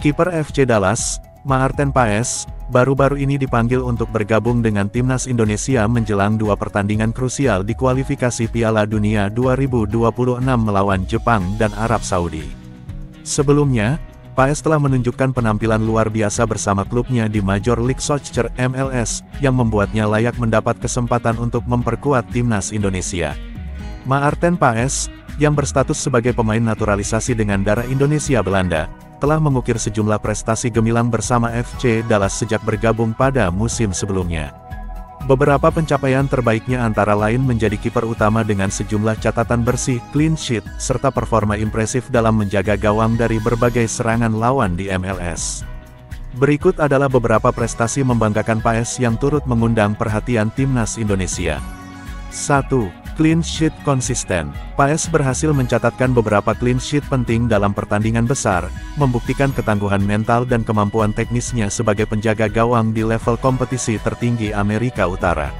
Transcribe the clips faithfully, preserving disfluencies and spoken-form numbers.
Kiper F C Dallas, Maarten Paes, baru-baru ini dipanggil untuk bergabung dengan timnas Indonesia menjelang dua pertandingan krusial di kualifikasi Piala Dunia dua ribu dua puluh enam melawan Jepang dan Arab Saudi. Sebelumnya, Paes telah menunjukkan penampilan luar biasa bersama klubnya di Major League Soccer M L S, yang membuatnya layak mendapat kesempatan untuk memperkuat timnas Indonesia. Maarten Paes, yang berstatus sebagai pemain naturalisasi dengan darah Indonesia Belanda, telah mengukir sejumlah prestasi gemilang bersama F C Dallas sejak bergabung pada musim sebelumnya. Beberapa pencapaian terbaiknya antara lain menjadi kiper utama dengan sejumlah catatan bersih, clean sheet, serta performa impresif dalam menjaga gawang dari berbagai serangan lawan di M L S. Berikut adalah beberapa prestasi membanggakan Paes yang turut mengundang perhatian timnas Indonesia. satu. Clean sheet konsisten. Paes berhasil mencatatkan beberapa clean sheet penting dalam pertandingan besar, membuktikan ketangguhan mental dan kemampuan teknisnya sebagai penjaga gawang di level kompetisi tertinggi Amerika Utara.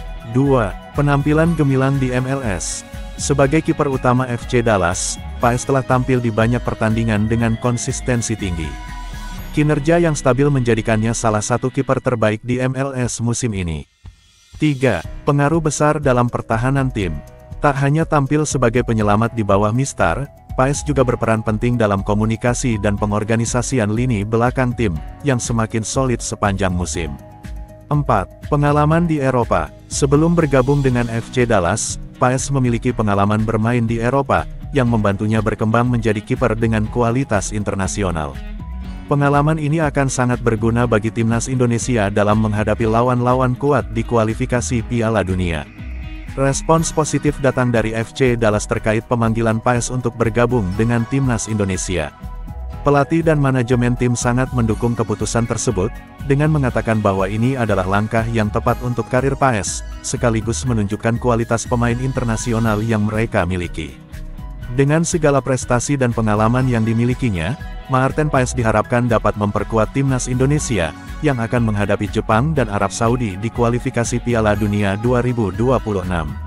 dua. Penampilan gemilang di M L S. Sebagai kiper utama F C Dallas, Paes telah tampil di banyak pertandingan dengan konsistensi tinggi. Kinerja yang stabil menjadikannya salah satu kiper terbaik di M L S musim ini. tiga. Pengaruh besar dalam pertahanan tim. Tak hanya tampil sebagai penyelamat di bawah Mister, Paes juga berperan penting dalam komunikasi dan pengorganisasian lini belakang tim, yang semakin solid sepanjang musim. empat. Pengalaman di Eropa. Sebelum bergabung dengan F C Dallas, Paes memiliki pengalaman bermain di Eropa, yang membantunya berkembang menjadi kiper dengan kualitas internasional. Pengalaman ini akan sangat berguna bagi timnas Indonesia dalam menghadapi lawan-lawan kuat di kualifikasi Piala Dunia. Respons positif datang dari F C Dallas terkait pemanggilan Paes untuk bergabung dengan timnas Indonesia. Pelatih dan manajemen tim sangat mendukung keputusan tersebut, dengan mengatakan bahwa ini adalah langkah yang tepat untuk karir Paes, sekaligus menunjukkan kualitas pemain internasional yang mereka miliki. Dengan segala prestasi dan pengalaman yang dimilikinya, Maarten Paes diharapkan dapat memperkuat timnas Indonesia, yang akan menghadapi Jepang dan Arab Saudi di kualifikasi Piala Dunia dua ribu dua puluh enam.